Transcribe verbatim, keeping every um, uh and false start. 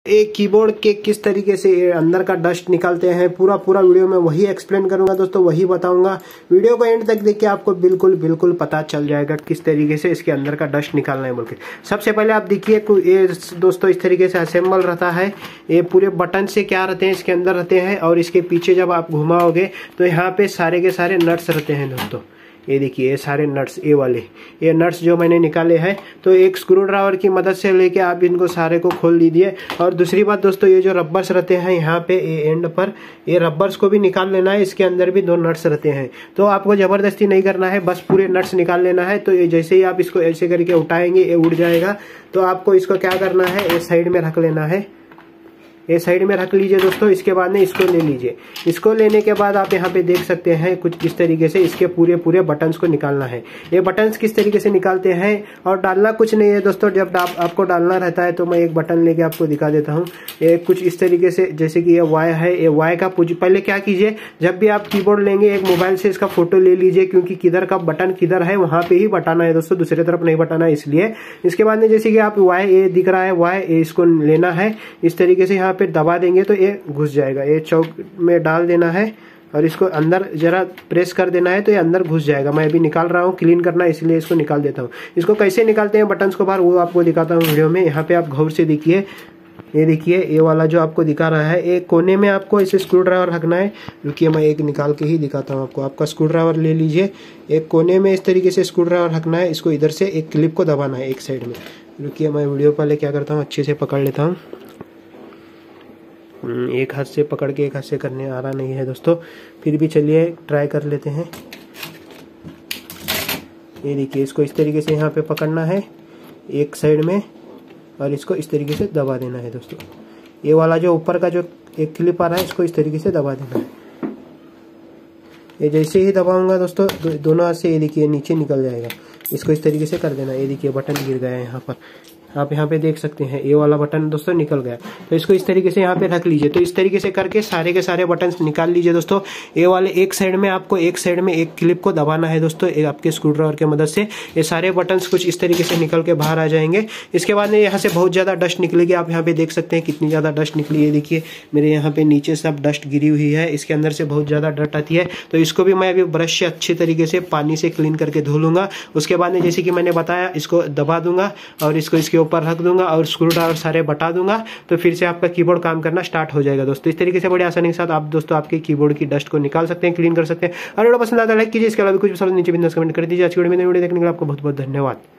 एक कीबोर्ड के किस तरीके से अंदर का डस्ट निकालते हैं, पूरा पूरा वीडियो में वही एक्सप्लेन करूंगा दोस्तों, वही बताऊंगा। वीडियो को एंड तक देख के आपको बिल्कुल बिल्कुल पता चल जाएगा किस तरीके से इसके अंदर का डस्ट निकालना है बोल के। सबसे पहले आप देखिए ये दोस्तों इस तरीके से असेंबल रहता है। ये पूरे बटन से क्या रहते हैं इसके अंदर रहते हैं, और इसके पीछे जब आप घुमाओगे तो यहाँ पे सारे के सारे नट्स रहते हैं दोस्तों। ये देखिए ये सारे नट्स, ये वाले ये नट्स जो मैंने निकाले हैं, तो एक स्क्रू ड्राइवर की मदद से लेके आप इनको सारे को खोल लीजिए। और दूसरी बात दोस्तों, ये जो रबर्स रहते हैं यहाँ पे ये एंड पर, ये रबर्स को भी निकाल लेना है। इसके अंदर भी दो नट्स रहते हैं, तो आपको जबरदस्ती नहीं करना है, बस पूरे नट्स निकाल लेना है। तो ये जैसे ही आप इसको ऐसे करके उठाएंगे ये उड़ जाएगा। तो आपको इसको क्या करना है, ये साइड में रख लेना है, ये साइड में रख लीजिए दोस्तों। इसके बाद में इसको ले लीजिए। इसको लेने के बाद आप यहाँ पे देख सकते हैं कुछ किस तरीके से इसके पूरे पूरे बटन्स को निकालना है। ये बटन्स किस तरीके से निकालते हैं, और डालना कुछ नहीं है दोस्तों। जब आप, आपको डालना रहता है तो मैं एक बटन लेके आपको दिखा देता हूँ। ये कुछ इस तरीके से, जैसे कि ये वाई है, ये वाई का पहले क्या कीजिए, जब भी आप कीबोर्ड लेंगे एक मोबाइल से इसका फोटो ले लीजिए, क्योंकि किधर का बटन किधर है वहां पे ही बटाना है दोस्तों, दूसरी तरफ नहीं बटाना है इसलिए। इसके बाद में जैसे कि आप वाई ये दिख रहा है, वाई इसको लेना है, इस तरीके से यहाँ पे दबा देंगे तो ये घुस जाएगा। ये चौक में डाल देना है और इसको अंदर जरा प्रेस कर देना है तो ये अंदर घुस जाएगा। मैं अभी निकाल रहा हूँ, क्लीन करना इसलिए इसको निकाल देता हूँ। इसको कैसे निकालते हैं बटन्स को बाहर वो आपको दिखाता हूँ वीडियो में। यहाँ पे आप गौर से देखिए, ये देखिए ये वाला जो आपको दिखा रहा है, एक कोने में आपको इसे स्क्रू ड्राइवर रखना है। रुकिए मैं एक निकाल के ही दिखाता हूँ आपको। आपका स्क्रू ड्राइवर ले लीजिए, एक कोने में इस तरीके से स्क्रू ड्राइवर रखना है। इसको इधर से एक क्लिप को दबाना है एक साइड में। रुकिए मैं वीडियो पहले क्या करता हूँ, अच्छे से पकड़ लेता हूँ। एक हाथ से पकड़ के एक हाथ से करने आ रहा नहीं है दोस्तों, फिर भी चलिए ट्राई कर लेते हैं। ये देखिए इसको इस तरीके से यहाँ पे पकड़ना है एक साइड में, और इसको इस तरीके से दबा देना है दोस्तों। ये वाला जो ऊपर का जो एक क्लिप आ रहा है इसको इस तरीके से दबा देना है। ये जैसे ही दबाऊंगा दोस्तों दो, दोनों हाथ से, ये देखिए नीचे निकल जाएगा। इसको इस तरीके से कर देना। ये देखिए बटन गिर गया है यहाँ पर, आप यहाँ पे देख सकते हैं ये वाला बटन दोस्तों निकल गया। तो इसको इस तरीके से यहाँ पे रख लीजिए। तो इस तरीके से करके सारे के सारे बटन निकाल लीजिए दोस्तों। ये वाले एक साइड में आपको एक साइड में एक क्लिप को दबाना है दोस्तों, एक आपके स्क्रू ड्राइवर की मदद से। ये सारे बटन कुछ इस तरीके से निकल के बाहर आ जाएंगे। इसके बाद में यहाँ से बहुत ज्यादा डस्ट निकलेगी। आप यहाँ पे देख सकते हैं कितनी ज्यादा डस्ट निकली है। देखिए मेरे यहाँ पे नीचे सब डस्ट गिरी हुई है, इसके अंदर से बहुत ज्यादा डस्ट आती है। तो इसको भी मैं अभी ब्रश से अच्छे तरीके से पानी से क्लीन करके धो लूंगा। उसके बाद में जैसे कि मैंने बताया, इसको दबा दूंगा और इसको इसके ऊपर रख दूंगा और स्क्रू ड्राइवर सारे बटा दूंगा। तो फिर से आपका कीबोर्ड काम करना स्टार्ट हो जाएगा दोस्तों। इस तरीके से बड़ी आसानी के साथ आप दोस्तों आपके कीबोर्ड की डस्ट को निकाल सकते हैं, क्लीन कर सकते हैं। और वीडियो पसंद आता है लाइक कीजिए, इसके अलावा कुछ पसंद नीचे बिंदास कमेंट कर दीजिए। आज की वीडियो में वीडियो देखने के लिए आपको बहुत बहुत धन्यवाद।